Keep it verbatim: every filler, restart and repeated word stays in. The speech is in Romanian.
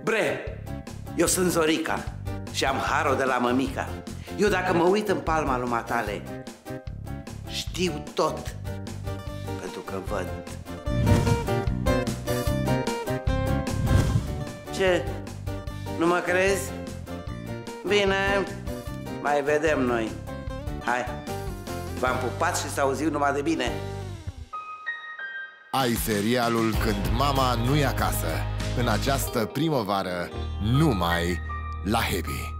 Bre, eu sunt Zorica și am harul de la mămica. Eu dacă mă uit în palma lui matale, știu tot, pentru că văd. Ce? Nu mă crezi? Bine, mai vedem noi. Hai, v-am pupat și s-a auzit numai de bine. iSerialul Când mama nu e acasă. În această primăvară, numai la Happy.